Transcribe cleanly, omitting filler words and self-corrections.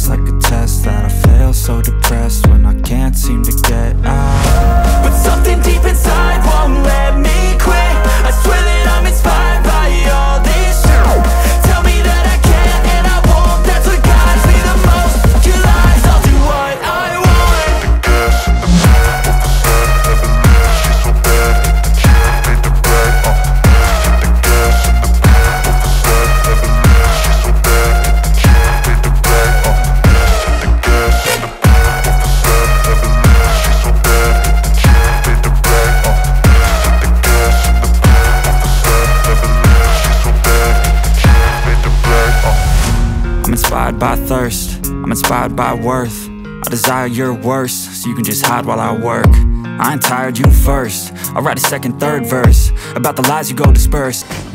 like a test that I fail, so depressed when I can't seem to get out. But something deep inside won't let me quit. I swear that I'm inspired by all this shit. Tell me that I can and I won't. That's what guides me the most. Your lies, I'll do what I want. I'm inspired by thirst, I'm inspired by worth. I desire your worst, so you can just hide while I work. I ain't tired, you first. I'll write a second, third verse about the lies you go disperse.